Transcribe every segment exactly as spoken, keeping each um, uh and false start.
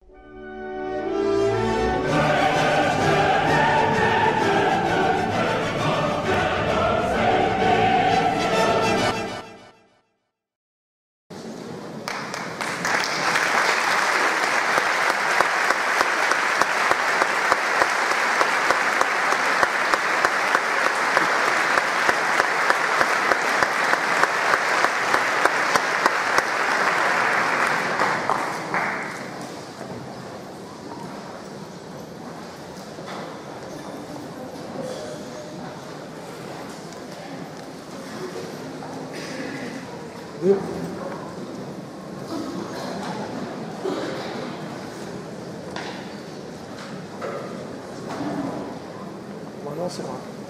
Bueno, se va.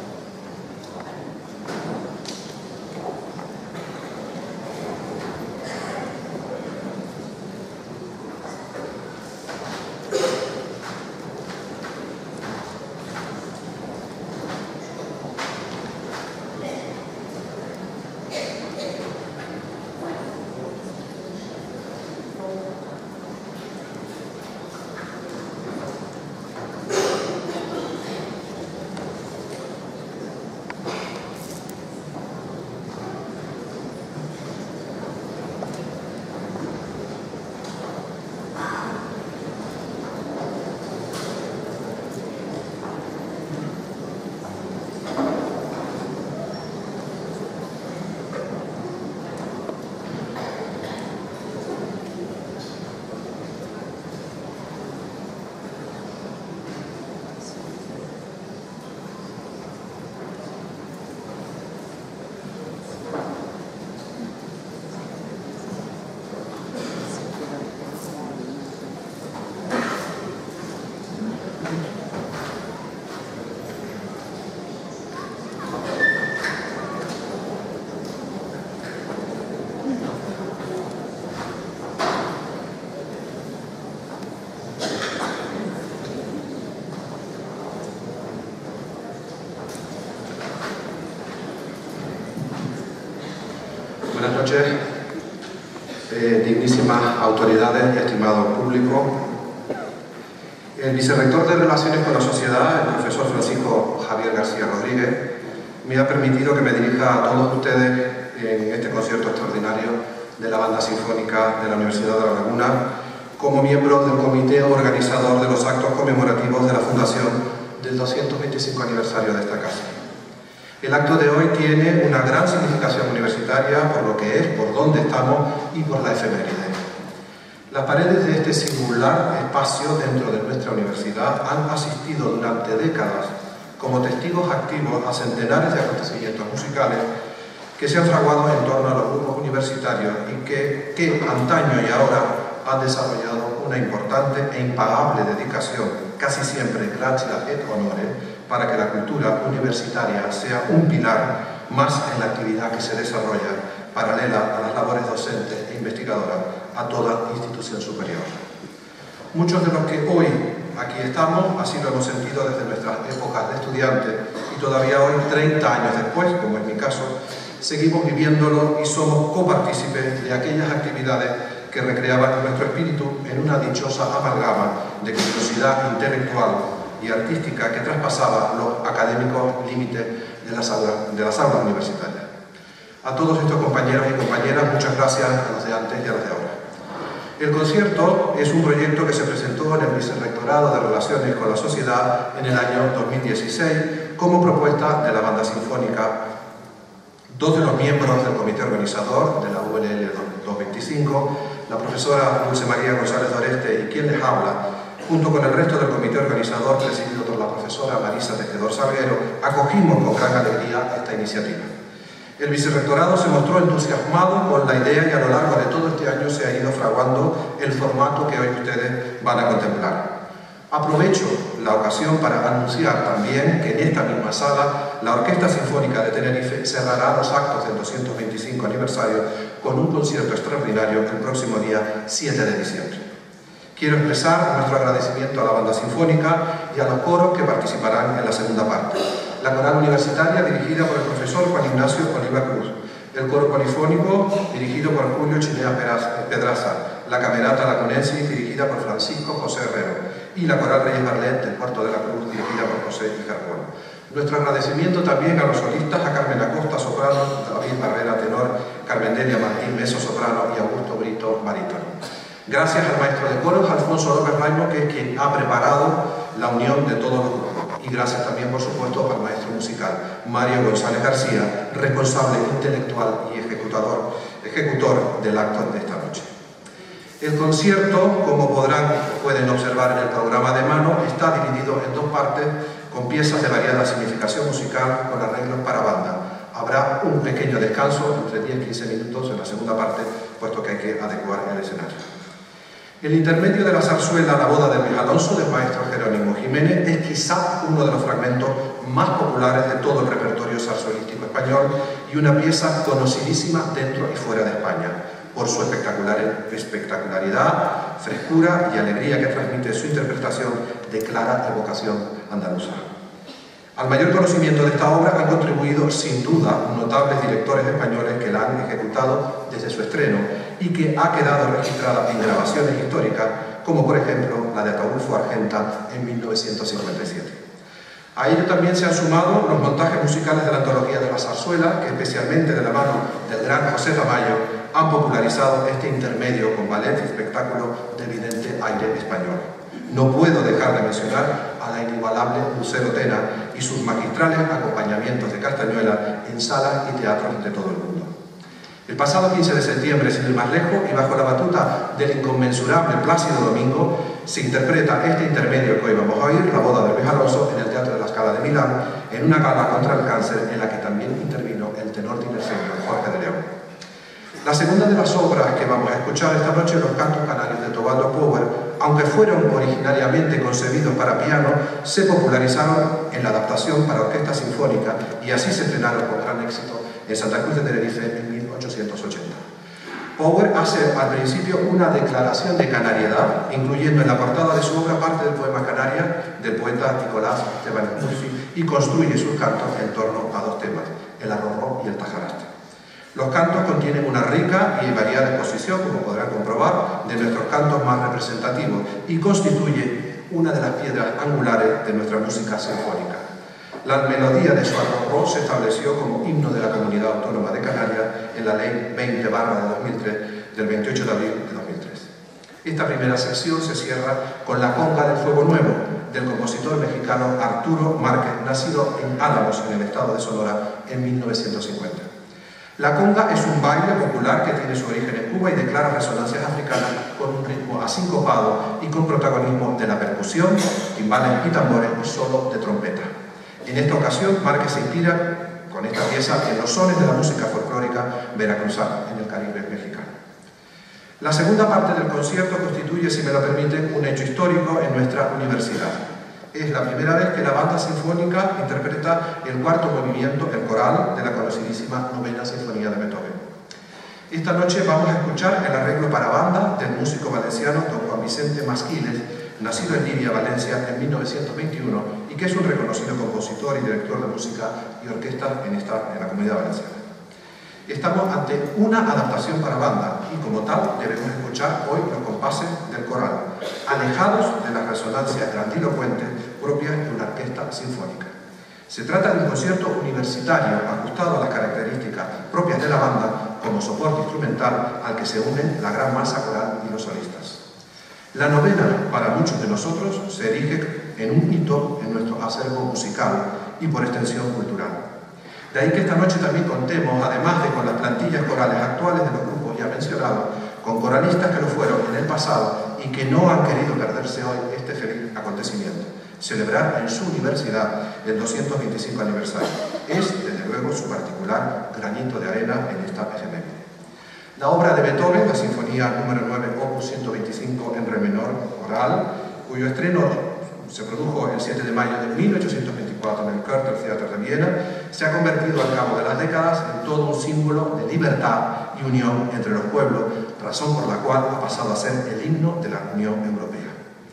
Buenas noches, eh, dignísimas autoridades y estimado público. El vicerrector de Relaciones con la Sociedad, el profesor Francisco Javier García Rodríguez, me ha permitido que me dirija a todos ustedes en este concierto extraordinario de la Banda Sinfónica de la Universidad de La Laguna, como miembro del comité organizador de los actos conmemorativos de la fundación del doscientos veinticinco aniversario de esta casa. El acto de hoy tiene una gran significación universitaria por lo que es, por dónde estamos y por la efeméride. Las paredes de este singular espacio dentro de nuestra universidad han asistido durante décadas como testigos activos a centenares de acontecimientos musicales que se han fraguado en torno a los grupos universitarios y que, que antaño y ahora han desarrollado una importante e impagable dedicación, casi siempre gracias et honore, para que la cultura universitaria sea un pilar más en la actividad que se desarrolla paralela a las labores docentes e investigadoras a toda institución superior. Muchos de los que hoy aquí estamos, así lo hemos sentido desde nuestras épocas de estudiantes y todavía hoy, treinta años después, como es mi caso, seguimos viviéndolo y somos copartícipes de aquellas actividades que recreaban nuestro espíritu en una dichosa amalgama de curiosidad intelectual y artística que traspasaba los académicos límites de las aulas, de las aulas universitarias. A todos estos compañeros y compañeras, muchas gracias a los de antes y a los de ahora. El concierto es un proyecto que se presentó en el Vicerrectorado de Relaciones con la Sociedad en el año dos mil dieciséis como propuesta de la Banda Sinfónica. Dos de los miembros del comité organizador de la U L L doscientos veinticinco, la profesora Dulce María González Doreste y quien les habla, junto con el resto del comité organizador presidido por la profesora Marisa Tejedor Salguero, acogimos con gran alegría esta iniciativa. El vicerrectorado se mostró entusiasmado con la idea y a lo largo de todo este año se ha ido fraguando el formato que hoy ustedes van a contemplar. Aprovecho la ocasión para anunciar también que en esta misma sala la Orquesta Sinfónica de Tenerife cerrará los actos del doscientos veinticinco aniversario con un concierto extraordinario el próximo día siete de diciembre. Quiero expresar nuestro agradecimiento a la Banda Sinfónica y a los coros que participarán en la segunda parte. La coral universitaria dirigida por el profesor Juan Ignacio Oliva Cruz, el coro polifónico dirigido por Julio Chinea Pedraza, la Camerata Lagunensis, dirigida por Francisco José Herrero, y la Coral Reyes Barlet del Puerto de la Cruz, dirigida por José Ijarbuelo. Nuestro agradecimiento también a los solistas, a Carmen Acosta, soprano, David Barrera, tenor, Carmen Delia Martín, mezzo soprano, y Augusto Brito, barítono. Gracias al maestro de coros, Alfonso López Raimo, que es quien ha preparado la unión de todos los grupos. Y gracias también, por supuesto, al maestro musical, Mario González García, responsable intelectual y ejecutador, ejecutor del acto de esta noche. El concierto, como podrán pueden observar en el programa de mano, está dividido en dos partes con piezas de variada significación musical con arreglos para banda. Habrá un pequeño descanso entre diez a quince minutos en la segunda parte, puesto que hay que adecuar el escenario. El intermedio de la zarzuela La boda de Luis Alonso del maestro Jerónimo Jiménez es quizá uno de los fragmentos más populares de todo el repertorio zarzuelístico español y una pieza conocidísima dentro y fuera de España por su espectacular, espectacularidad, frescura y alegría que transmite su interpretación de clara evocación andaluza. Al mayor conocimiento de esta obra han contribuido sin duda notables directores españoles que la han ejecutado desde su estreno y que ha quedado registrada en grabaciones históricas, como por ejemplo la de Ataulfo Argenta en mil novecientos cincuenta y siete. A ello también se han sumado los montajes musicales de la antología de la zarzuela, que especialmente de la mano del gran José Tamayo han popularizado este intermedio con ballet y espectáculo de evidente aire español. No puedo dejar de mencionar a la inigualable Lucero Tena y sus magistrales acompañamientos de Castañuela en salas y teatros de todo el mundo. El pasado quince de septiembre, sin ir más lejos, y bajo la batuta del inconmensurable Plácido Domingo, se interpreta este intermedio que hoy vamos a oír, La boda de Luis Alonso, en el Teatro de la Scala de Milán, en una gala contra el cáncer en la que también intervino el tenor tinerfeño Jorge de León. La segunda de las obras que vamos a escuchar esta noche, Los cantos canarios de Teobaldo Power, aunque fueron originariamente concebidos para piano, se popularizaron en la adaptación para orquesta sinfónica y así se estrenaron con gran éxito en Santa Cruz de Tenerife en mil ochocientos ochenta. Power hace al principio una declaración de canariedad, incluyendo en la portada de su obra parte del poema Canaria del poeta Nicolás Esteban Murphy, y construye sus cantos en torno a dos temas, el arrorró y el tajaraste. Los cantos contienen una rica y variada exposición, como podrán comprobar, de nuestros cantos más representativos y constituye una de las piedras angulares de nuestra música sinfónica. La melodía de su arrorró se estableció como himno de la Comunidad Autónoma de Canarias en la Ley veinte barra de dos mil tres del veintiocho de abril de dos mil tres. Esta primera sección se cierra con la conga del Fuego Nuevo del compositor mexicano Arturo Márquez, nacido en Álamos, en el estado de Sonora, en mil novecientos cincuenta. La conga es un baile popular que tiene su origen en Cuba y de claras resonancias africanas, con un ritmo asincopado y con protagonismo de la percusión, timbales y tambores y solo de trompeta. En esta ocasión, Márquez se inspira con esta pieza en los sones de la música folclórica veracruzana en el Caribe mexicano. La segunda parte del concierto constituye, si me lo permiten, un hecho histórico en nuestra universidad. Es la primera vez que la banda sinfónica interpreta el cuarto movimiento, el coral, de la conocidísima Novena Sinfonía de Beethoven. Esta noche vamos a escuchar el arreglo para banda del músico valenciano don Juan Vicente Masquiles, nacido en Libia, Valencia, en mil novecientos veintiuno, y que es un reconocido compositor y director de música y orquesta en, esta, en la Comunidad Valenciana. Estamos ante una adaptación para banda y, como tal, debemos escuchar hoy los compases del coral, alejados de las resonancias grandilocuentes propias de una orquesta sinfónica. Se trata de un concierto universitario ajustado a las características propias de la banda como soporte instrumental al que se unen la gran masa coral y los solistas. La novena, para muchos de nosotros, se erige en un hito en nuestro acervo musical y, por extensión, cultural. De ahí que esta noche también contemos, además de con las plantillas corales actuales de los grupos ya mencionados, con coralistas que lo fueron en el pasado y que no han querido perderse hoy este feliz acontecimiento. Celebrar en su universidad el doscientos veinticinco aniversario. Es, desde luego, su particular granito de arena en esta efeméride. La obra de Beethoven, la Sinfonía número nueve, opus ciento veinticinco en re menor, coral, cuyo estreno se produjo el siete de mayo de mil ochocientos veinticuatro en el Körter Theater de Viena, se ha convertido al cabo de las décadas en todo un símbolo de libertad y unión entre los pueblos, razón por la cual ha pasado a ser el himno de la Unión Europea.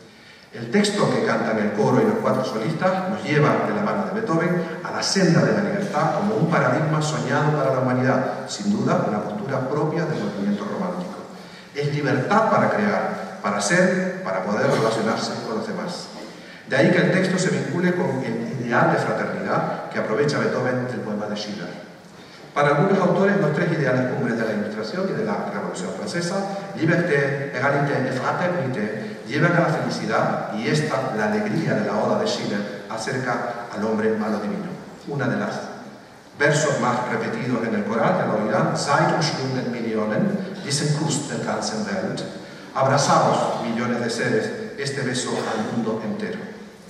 El texto que cantan el coro y los cuatro solistas nos lleva de la mano de Beethoven a la senda de la libertad como un paradigma soñado para la humanidad, sin duda una postura propia del movimiento romántico. Es libertad para crear, para ser, para poder relacionarse con los demás. De ahí que el texto se vincule con el ideal de fraternidad que aprovecha Beethoven del poema de Schiller. Para algunos autores, los tres ideales cumbres de la Ilustración y de la Revolución Francesa, liberté, égalité y fraternité, llevan a la felicidad, y esta, la alegría de la oda de Schiller, acerca al hombre a lo divino. Una de las versos más repetidos en el coral, ya lo oirán: Seid umschlungen Millionen, diesen Kuss der ganzen Welt. Abrazados, millones de seres, este beso al mundo entero.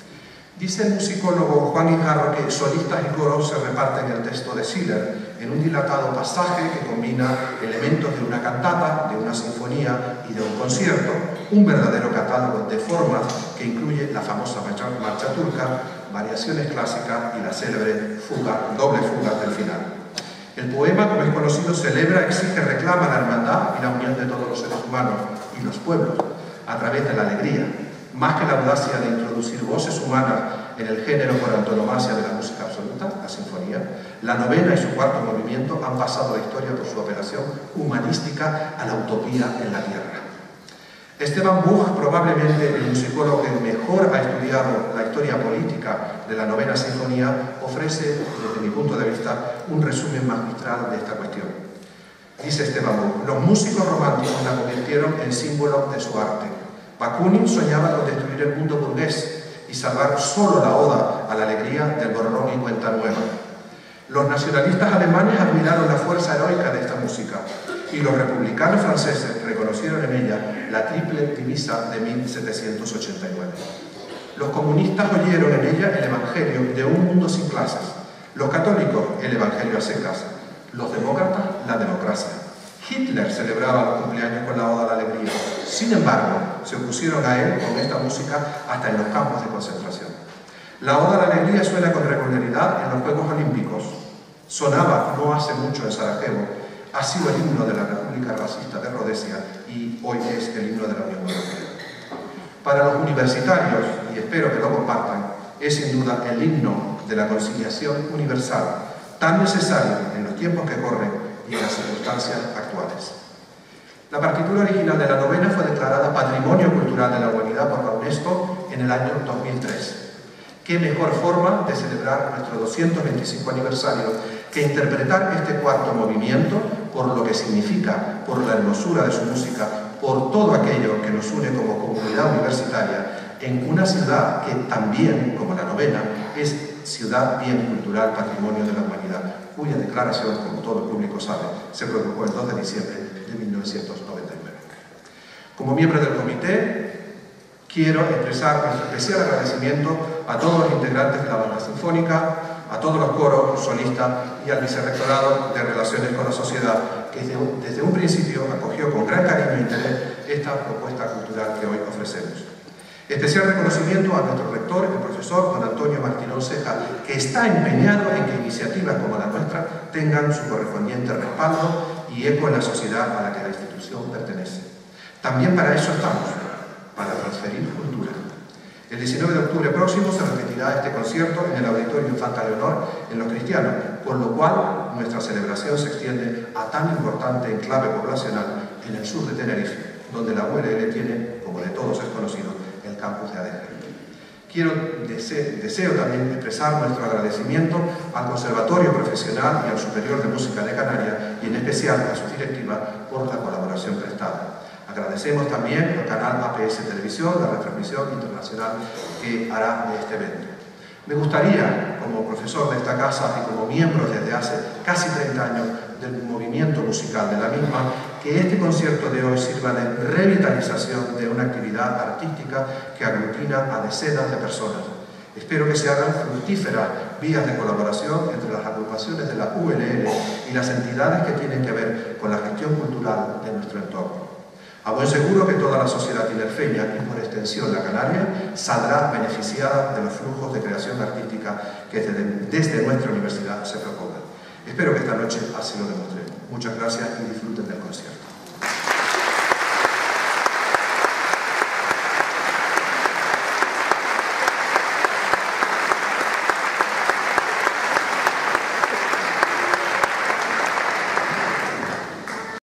Dice el musicólogo Juan Guijarro que solistas y coros se reparten el texto de Schiller en un dilatado pasaje que combina elementos de una cantata, de una sinfonía y de un concierto, un verdadero catálogo de formas que incluye la famosa marcha, marcha turca, variaciones clásicas y la célebre fuga, doble fuga del final. El poema, como es conocido, celebra, exige, reclama la hermandad y la unión de todos los seres humanos y los pueblos a través de la alegría, más que la audacia de introducir voces humanas en el género por antonomasia de la música absoluta, la sinfonía. La novena y su cuarto movimiento han pasado a la historia por su operación humanística a la utopía en la tierra. Esteban Buch, probablemente el musicólogo que mejor ha estudiado la historia política de la novena sinfonía, ofrece, desde mi punto de vista, un resumen magistral de esta cuestión. Dice Esteban Buch: los músicos románticos la convirtieron en símbolo de su arte. Bakunin soñaba con destruir el mundo burgués y salvar solo la oda a la alegría del borrón y cuenta nueva. Los nacionalistas alemanes admiraron la fuerza heroica de esta música y los republicanos franceses reconocieron en ella la triple divisa de mil setecientos ochenta y nueve. Los comunistas oyeron en ella el evangelio de un mundo sin clases, los católicos el evangelio a secas, los demócratas la democracia. Hitler celebraba los cumpleaños con la oda a la alegría. Sin embargo, se opusieron a él con esta música hasta en los campos de concentración. La oda a la alegría suena con regularidad en los Juegos Olímpicos. Sonaba no hace mucho en Sarajevo. Ha sido el himno de la República Racista de Rodesia y hoy es el himno de la Unión Europea. Para los universitarios, y espero que lo compartan, es sin duda el himno de la conciliación universal, tan necesario en los tiempos que corren y en las circunstancias actuales. La partitura original de la novena fue declarada Patrimonio Cultural de la Humanidad por la UNESCO en el año dos mil tres. ¿Qué mejor forma de celebrar nuestro doscientos veinticinco aniversario que interpretar este cuarto movimiento por lo que significa, por la hermosura de su música, por todo aquello que nos une como comunidad universitaria en una ciudad que también, como la novena, es ciudad bien cultural, patrimonio de la humanidad, cuya declaración, como todo el público sabe, se produjo el dos de diciembre de mil novecientos noventa y nueve. Como miembro del comité, quiero expresar nuestro especial agradecimiento a todos los integrantes de la banda sinfónica, a todos los coros, solistas y al Vicerrectorado de Relaciones con la Sociedad, que desde un, desde un principio acogió con gran cariño e interés esta propuesta cultural que hoy ofrecemos. Especial reconocimiento a nuestro rector, el profesor don Antonio Martínez Ceja, que está empeñado en que iniciativas como la nuestra tengan su correspondiente respaldo y eco en la sociedad a la que la institución pertenece. También para eso estamos, para transferir cultura. El diecinueve de octubre próximo se repetirá este concierto en el Auditorio Infanta Leonor en Los Cristianos, con lo cual nuestra celebración se extiende a tan importante enclave poblacional en el sur de Tenerife, donde la U L L tiene, como de todos es conocido, el campus de Adeje. Quiero, dese, deseo también expresar nuestro agradecimiento al Conservatorio Profesional y al Superior de Música de Canarias y en especial a su directiva por la colaboración prestada. Agradecemos también al canal A P S Televisión la retransmisión internacional que hará de este evento. Me gustaría, como profesor de esta casa y como miembro desde hace casi treinta años del movimiento musical de la misma, que este concierto de hoy sirva de revitalización de una actividad artística que aglutina a decenas de personas. Espero que se hagan fructíferas vías de colaboración entre las agrupaciones de la U L L y las entidades que tienen que ver con la gestión cultural de nuestro entorno. A buen seguro que toda la sociedad tinerfeña y por extensión la canaria saldrá beneficiada de los flujos de creación artística que desde, desde nuestra universidad se propongan. Espero que esta noche así lo demostremos. Muchas gracias y disfruten del concierto.